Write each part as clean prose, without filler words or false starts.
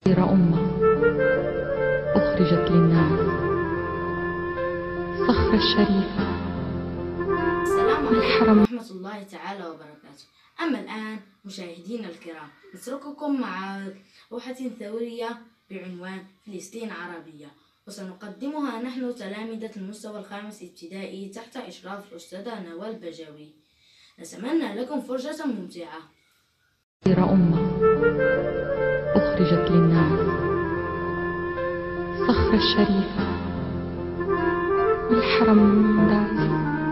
خير أمة أخرجت للناس، صخرة الشريفة. السلام عليكم ورحمة الله تعالى وبركاته. أما الآن مشاهدينا الكرام، نترككم مع لوحة ثورية بعنوان فلسطين عربية، وسنقدمها نحن تلامذة المستوى الخامس ابتدائي تحت إشراف الأستاذة نوال بجاوي. نتمنى لكم فرجة ممتعة. خير أمة أخرجت للناس، صخرة الشريفة والحرم الممتاز.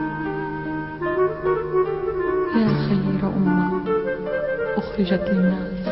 يا خير أمة أخرجت للناس.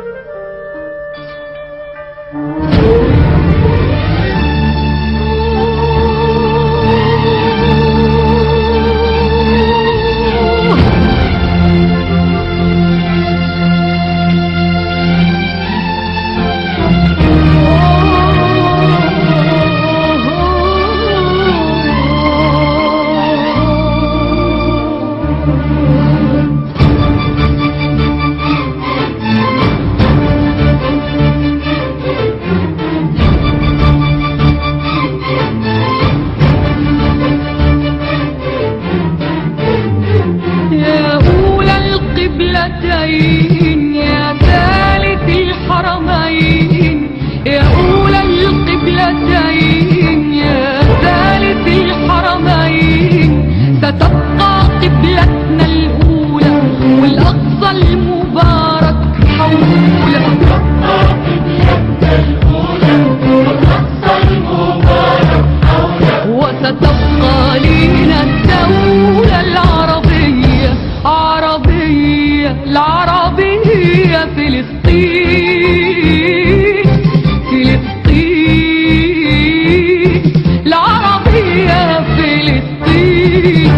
يا ثالث الحرمين، يا أولى القبلتين، يا ثالث الحرمين، ستبقى قبلتنا الأولى والأقصى المبارك حولك. ستبقى قبلتنا الأولى والأقصى المبارك حولك، وستبقى لنا الدولة العربية العربية فلسطين، فلسطين العربية فلسطين.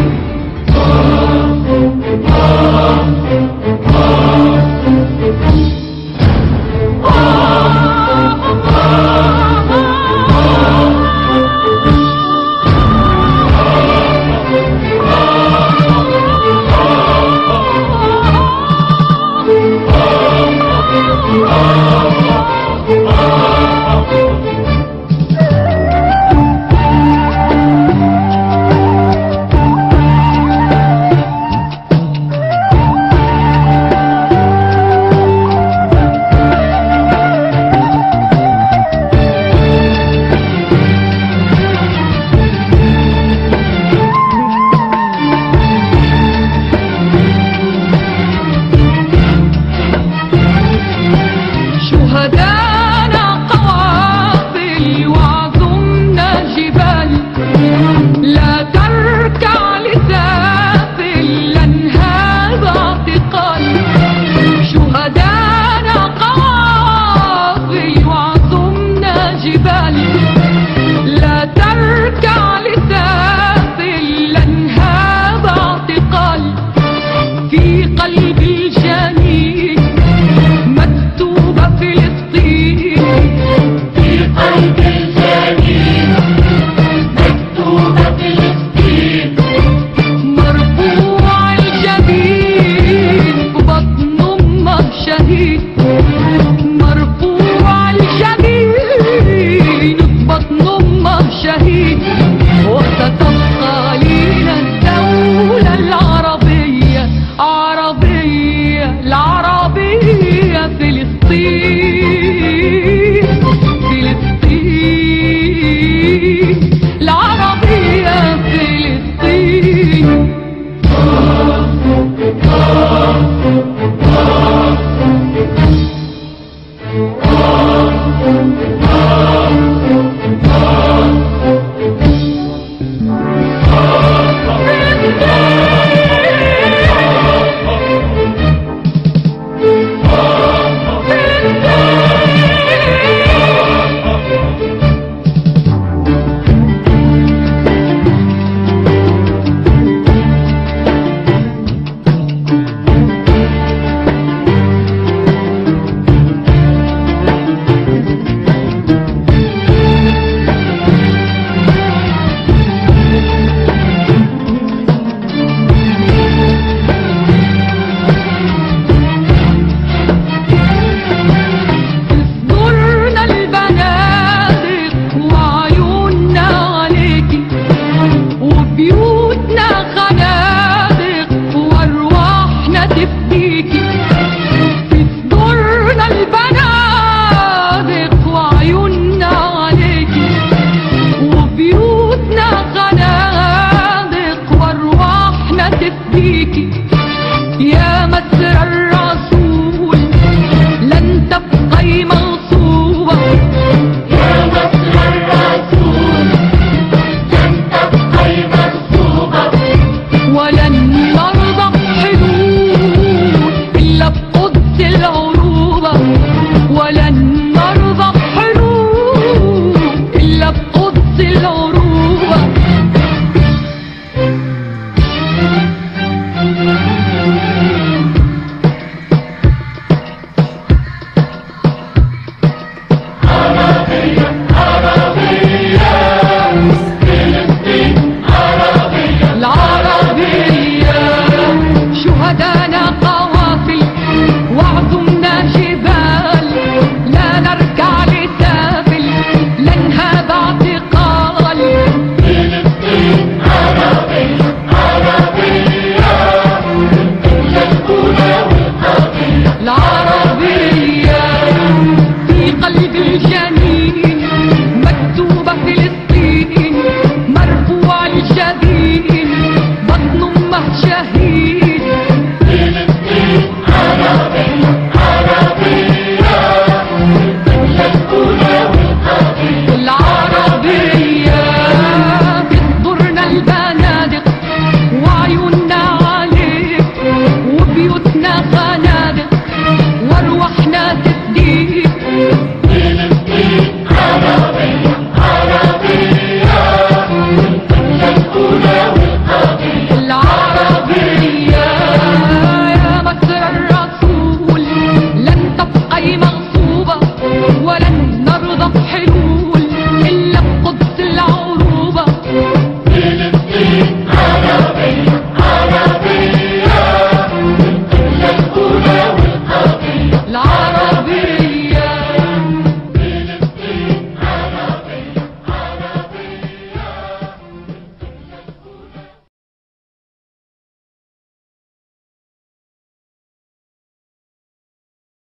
شهدانا قوافل وعظمنا جبال، لا تركع لسافل لانهاب اعتقال. شهدانا قوافل وعظمنا جبال، لا تركع لسافل لانهاب اعتقال. في قلب الجنين مكتوبة فلسطين، في قلب الجنين مكتوبة فلسطين. مرفوع الجبين وبطن أمه شهيد، مرفوع الجبين وبطن أمه شهيد. وستبقى لنا الدولة العربية العربية فلسطين، فلسطين العربية فلسطين. نرضى